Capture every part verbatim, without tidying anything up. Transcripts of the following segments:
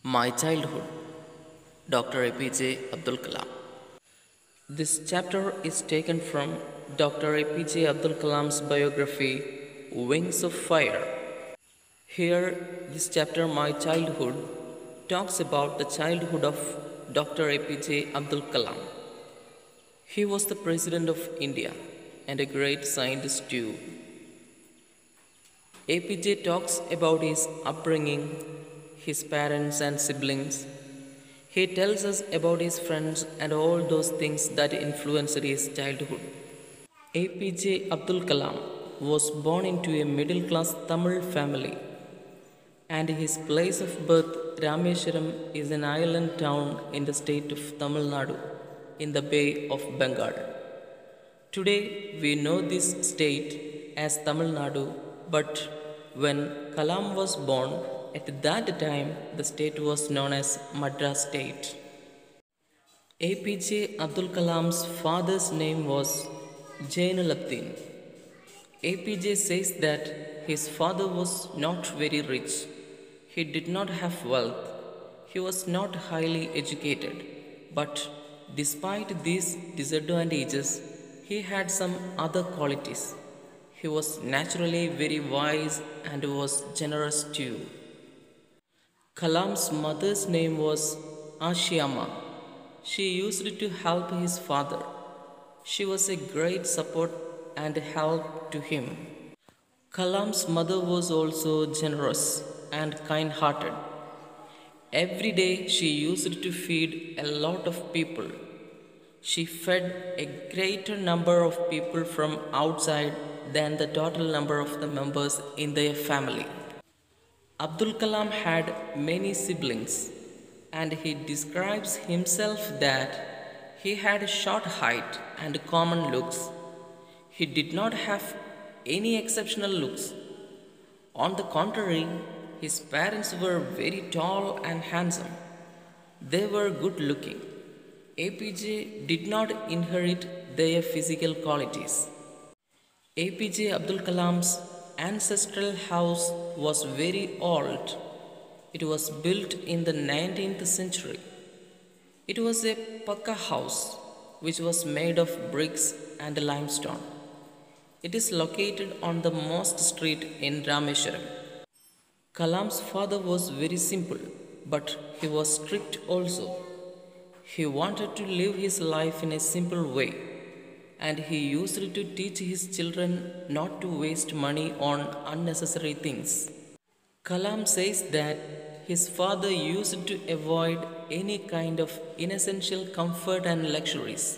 My Childhood, Doctor A P J Abdul Kalam. This chapter is taken from Doctor A P J Abdul Kalam's biography, Wings of Fire. Here, this chapter, My Childhood, talks about the childhood of Doctor A P J Abdul Kalam. He was the President of India and a great scientist too. A P J talks about his upbringing, his parents and siblings. He tells us about his friends and all those things that influenced his childhood. A P J Abdul Kalam was born into a middle class Tamil family, and his place of birth, Rameshwaram, is an island town in the state of Tamil Nadu in the Bay of Bengal. Today, we know this state as Tamil Nadu, but when Kalam was born, at that time the state was known as Madras State. A P J Abdul Kalam's father's name was Jainulabdin. A P J says that his father was not very rich. He did not have wealth. He was not highly educated. But despite these disadvantages, he had some other qualities. He was naturally very wise and was generous too. Kalam's mother's name was Ashiama. She used to help his father. She was a great support and help to him. Kalam's mother was also generous and kind hearted. Every day she used to feed a lot of people. She fed a greater number of people from outside than the total number of the members in their family. Abdul Kalam had many siblings, and he describes himself that he had a short height and common looks. He did not have any exceptional looks. On the contrary, his parents were very tall and handsome. They were good looking. A P J did not inherit their physical qualities. A P J Abdul Kalam's ancestral house was very old. It was built in the nineteenth century. It was a Pakka house which was made of bricks and limestone. It is located on the Most Street in Rameshwaram. Kalam's father was very simple, but he was strict also. He wanted to live his life in a simple way, and he used to teach his children not to waste money on unnecessary things. Kalam says that his father used to avoid any kind of inessential comfort and luxuries.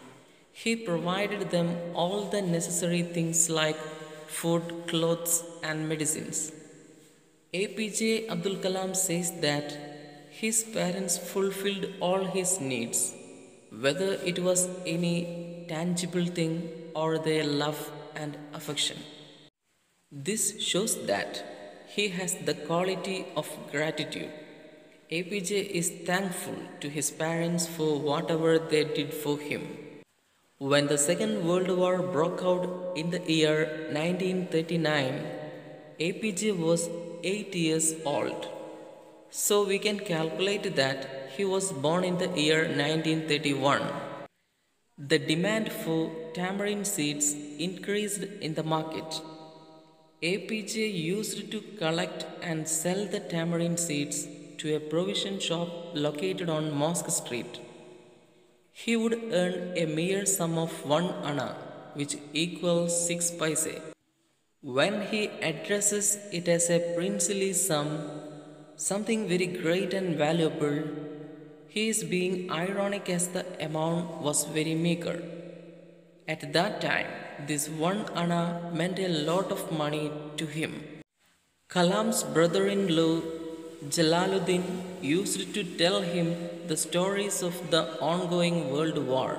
He provided them all the necessary things like food, clothes, and medicines. A P J Abdul Kalam says that his parents fulfilled all his needs, whether it was any tangible thing or their love and affection. This shows that he has the quality of gratitude. A P J is thankful to his parents for whatever they did for him. When the Second World War broke out in the year nineteen thirty-nine, A P J was eight years old. So we can calculate that he was born in the year nineteen thirty-one. The demand for tamarind seeds increased in the market. A P J used to collect and sell the tamarind seeds to a provision shop located on Mosque Street. He would earn a mere sum of one anna, which equals six paise. When he addresses it as a princely sum, something very great and valuable, he is being ironic as the amount was very meager. At that time, this one anna meant a lot of money to him. Kalam's brother-in-law Jalaluddin used to tell him the stories of the ongoing World War.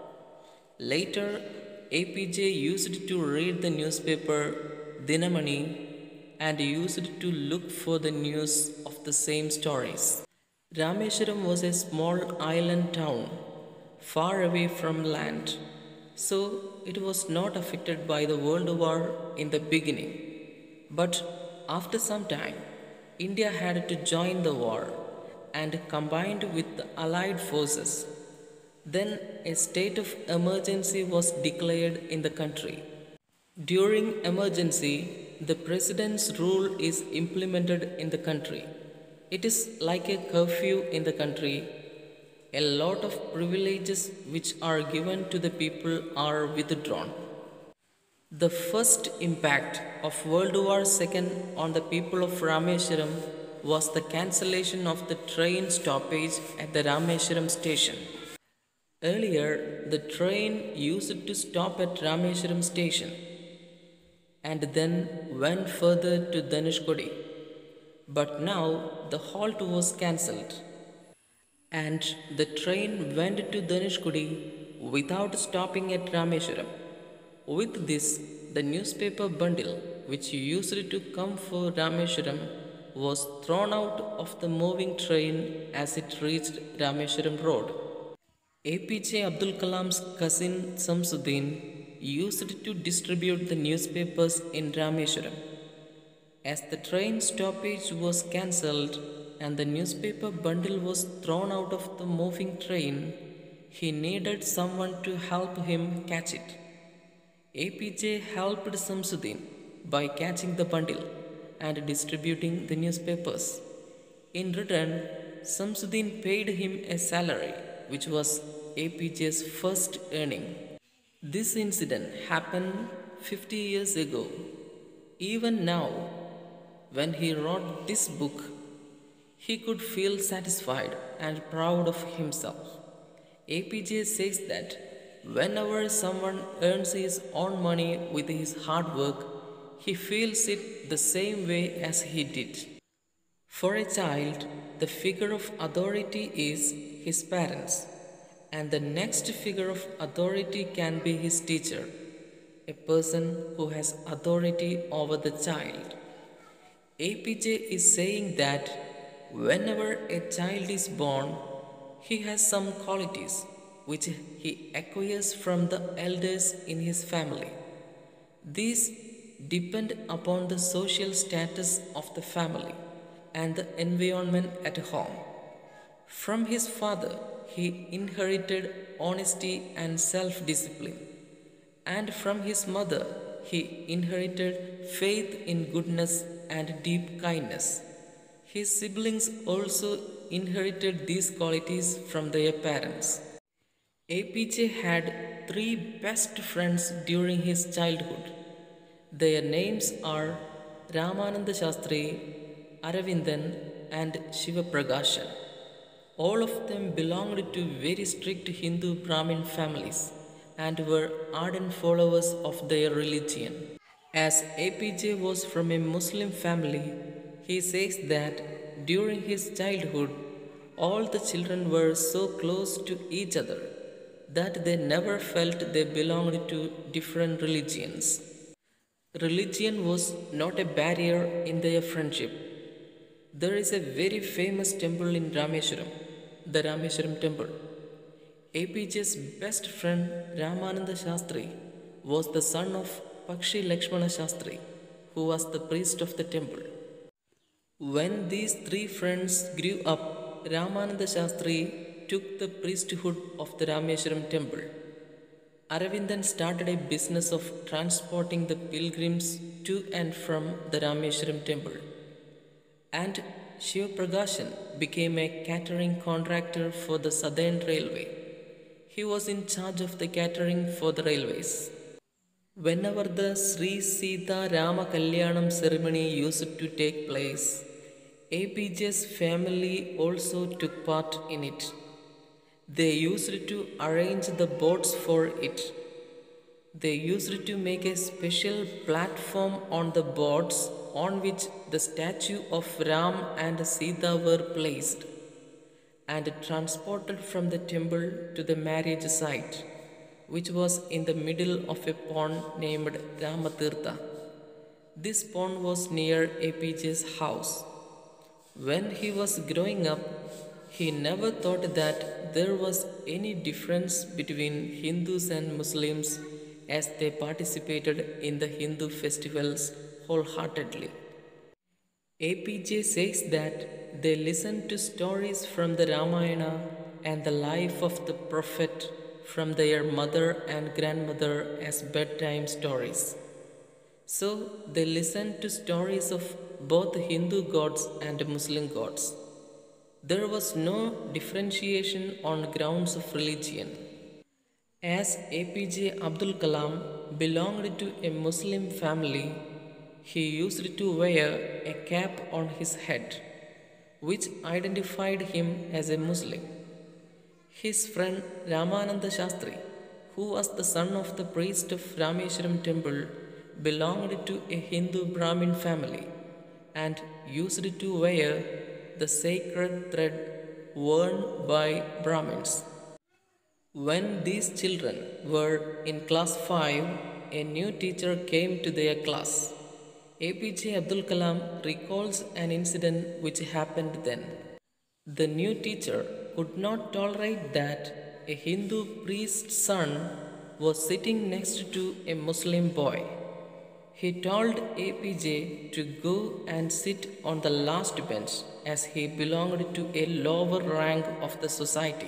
Later, A P J used to read the newspaper Dinamani and used to look for the news of the same stories. Rameshwaram was a small island town, far away from land, so it was not affected by the World War in the beginning. But after some time, India had to join the war, and combined with the Allied forces. Then a state of emergency was declared in the country. During emergency, the president's rule is implemented in the country. It is like a curfew in the country. A lot of privileges which are given to the people are withdrawn. The first impact of World War two on the people of Rameswaram was the cancellation of the train stoppage at the Rameswaram station. Earlier, the train used to stop at Rameswaram station and then went further to Dhanushkodi. But now the halt was cancelled and the train went to Dhanushkodi without stopping at Rameswaram. With this, the newspaper bundle which used to come for Rameswaram was thrown out of the moving train as it reached Rameswaram road. A P J Abdul Kalam's cousin Samsuddin used to distribute the newspapers in Rameswaram. As the train stoppage was cancelled and the newspaper bundle was thrown out of the moving train, he needed someone to help him catch it. A P J helped Samsuddin by catching the bundle and distributing the newspapers. In return, Samsuddin paid him a salary, which was A P J's first earning. This incident happened fifty years ago. Even now, when he wrote this book, he could feel satisfied and proud of himself. A P J says that whenever someone earns his own money with his hard work, he feels it the same way as he did. For a child, the figure of authority is his parents, and the next figure of authority can be his teacher, a person who has authority over the child. A P J is saying that whenever a child is born, he has some qualities which he acquires from the elders in his family. These depend upon the social status of the family and the environment at home. From his father, he inherited honesty and self-discipline, and from his mother, he inherited faith in goodness and deep kindness. His siblings also inherited these qualities from their parents. A P J had three best friends during his childhood. Their names are Ramananda Shastri, Aravindan, and Shiva Pragashan. All of them belonged to very strict Hindu Brahmin families and were ardent followers of their religion. As A P J was from a Muslim family, he says that during his childhood, all the children were so close to each other that they never felt they belonged to different religions. Religion was not a barrier in their friendship. There is a very famous temple in Rameswaram, the Rameswaram temple. A P J's best friend Ramananda Shastri was the son of Pakshi Lakshmana Shastri, who was the priest of the temple. When these three friends grew up, Ramananda Shastri took the priesthood of the Rameswaram temple. Aravindan started a business of transporting the pilgrims to and from the Rameswaram temple. And Shiva Pragashan became a catering contractor for the Southern Railway. He was in charge of the catering for the railways. Whenever the Sri Sita Rama Kalyanam ceremony used to take place, A P J's family also took part in it. They used to arrange the boats for it. They used to make a special platform on the boats on which the statue of Ram and Sita were placed and transported from the temple to the marriage site, which was in the middle of a pond named Ramatirtha. This pond was near A P J's house. When he was growing up, he never thought that there was any difference between Hindus and Muslims as they participated in the Hindu festivals wholeheartedly. A P J says that they listened to stories from the Ramayana and the life of the prophet from their mother and grandmother as bedtime stories. So they listened to stories of both Hindu gods and Muslim gods. There was no differentiation on grounds of religion. As A P J Abdul Kalam belonged to a Muslim family, he used to wear a cap on his head, which identified him as a Muslim. His friend Ramananda Shastri, who was the son of the priest of Rameshwaram temple, belonged to a Hindu Brahmin family and used to wear the sacred thread worn by Brahmins. When these children were in class five, a new teacher came to their class. A P J Abdul Kalam recalls an incident which happened then. The new teacher could not tolerate that a Hindu priest's son was sitting next to a Muslim boy. He told A P J to go and sit on the last bench as he belonged to a lower rank of the society.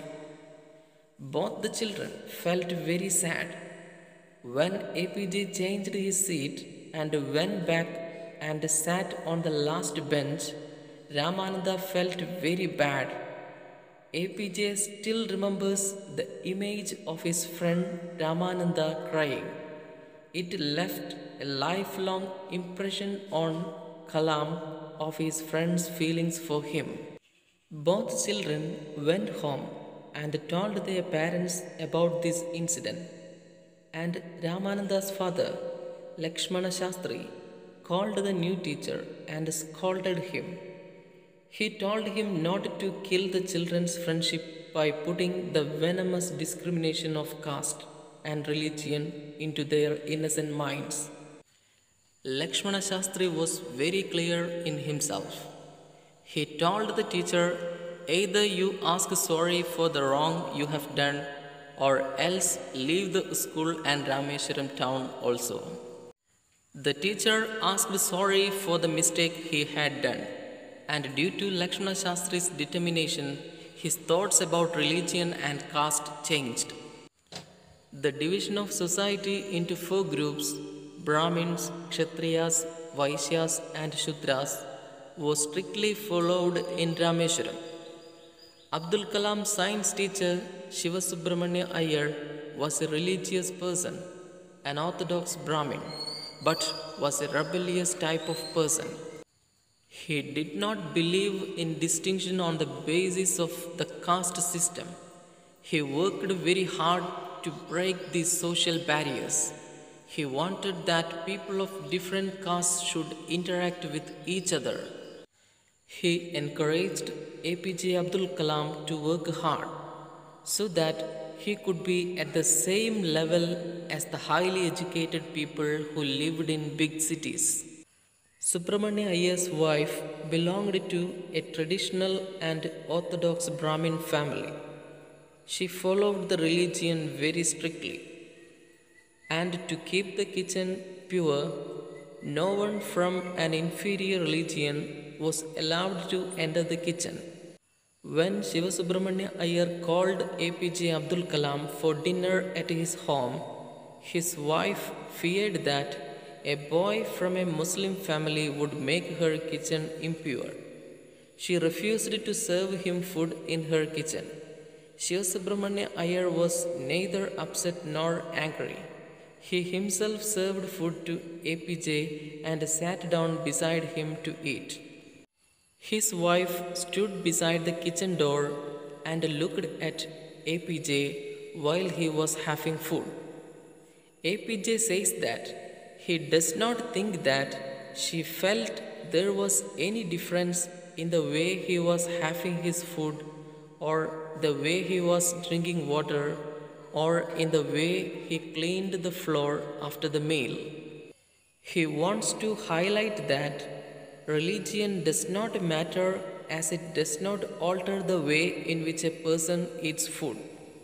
Both the children felt very sad. When A P J changed his seat and went back and sat on the last bench, Ramananda felt very bad. A P J still remembers the image of his friend Ramananda crying. It left a lifelong impression on Kalam of his friend's feelings for him. Both children went home and told their parents about this incident. And Ramananda's father, Lakshmana Shastri, called the new teacher and scolded him. He told him not to kill the children's friendship by putting the venomous discrimination of caste and religion into their innocent minds. Lakshmana Shastri was very clear in himself. He told the teacher, either you ask sorry for the wrong you have done or else leave the school and Rameshwaram town also. The teacher asked sorry for the mistake he had done, and due to Lakshmana Shastri's determination, his thoughts about religion and caste changed. The division of society into four groups, Brahmins, Kshatriyas, Vaishyas and Shudras, was strictly followed in Rameshwaram. Abdul Kalam's science teacher Shiva Subramanya Iyer was a religious person, an orthodox Brahmin, but was a rebellious type of person. He did not believe in distinction on the basis of the caste system. He worked very hard to break these social barriers. He wanted that people of different castes should interact with each other. He encouraged A P J Abdul Kalam to work hard so that he could be at the same level as the highly educated people who lived in big cities. Subramanya Iyer's wife belonged to a traditional and orthodox Brahmin family. She followed the religion very strictly. And to keep the kitchen pure, no one from an inferior religion was allowed to enter the kitchen. When Shiva Subramanya Iyer called A P J Abdul Kalam for dinner at his home, his wife feared that a boy from a Muslim family would make her kitchen impure. She refused to serve him food in her kitchen. Shiva Subramanya Iyer was neither upset nor angry. He himself served food to A P J and sat down beside him to eat. His wife stood beside the kitchen door and looked at A P J while he was having food. A P J says that he does not think that she felt there was any difference in the way he was having his food or the way he was drinking water or in the way he cleaned the floor after the meal. He wants to highlight that religion does not matter as it does not alter the way in which a person eats food.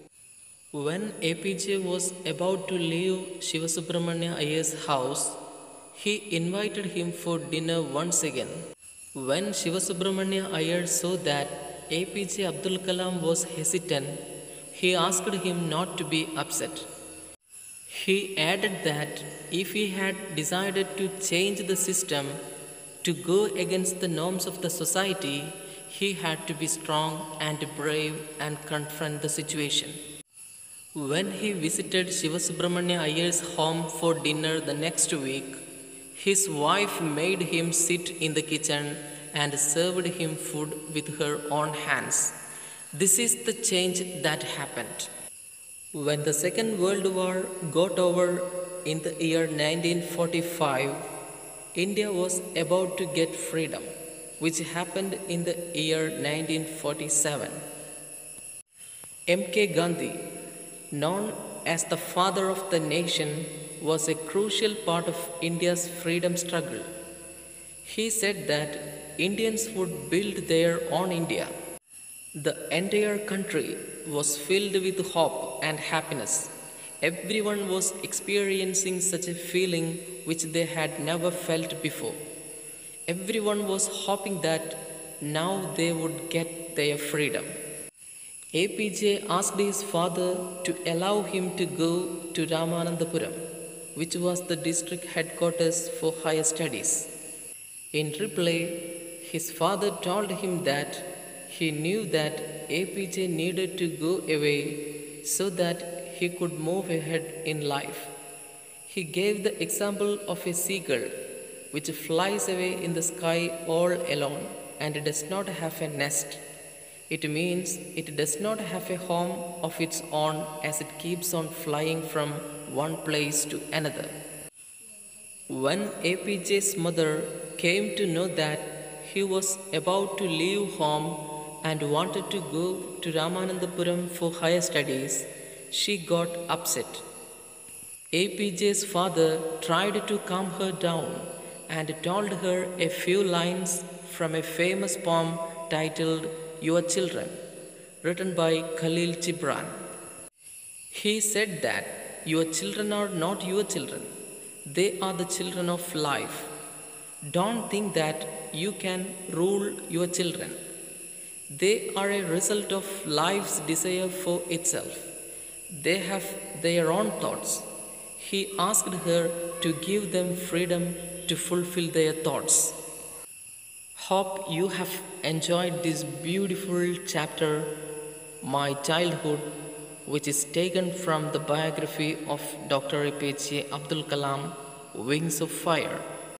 When A P J was about to leave Shiva Subramanya Iyer's house, he invited him for dinner once again. When Shivasubramania Iyer saw that A P J Abdul Kalam was hesitant, he asked him not to be upset. He added that if he had decided to change the system, to go against the norms of the society, he had to be strong and brave and confront the situation. When he visited Shivasubramania Iyer's home for dinner the next week, his wife made him sit in the kitchen and served him food with her own hands. This is the change that happened. When the Second World War got over in the year nineteen forty-five, India was about to get freedom, which happened in the year nineteen forty-seven. M K Gandhi, known as the father of the nation, was a crucial part of India's freedom struggle. He said that Indians would build their own India. The entire country was filled with hope and happiness. Everyone was experiencing such a feeling which they had never felt before. Everyone was hoping that now they would get their freedom. A P J asked his father to allow him to go to Ramanandapuram, which was the district headquarters for higher studies. In reply, his father told him that he knew that A P J needed to go away so that he could move ahead in life. He gave the example of a seagull which flies away in the sky all alone and does not have a nest. It means it does not have a home of its own as it keeps on flying from one place to another. When A P J's mother came to know that he was about to leave home and wanted to go to Ramanandapuram for higher studies, she got upset. A P J's father tried to calm her down and told her a few lines from a famous poem titled Your Children, written by Khalil Gibran. He said that your children are not your children, they are the children of life. Don't think that you can rule your children. They are a result of life's desire for itself. They have their own thoughts. He asked her to give them freedom to fulfill their thoughts. Hope you have enjoyed this beautiful chapter, My Childhood, which is taken from the biography of Doctor A P J Abdul Kalam, Wings of Fire.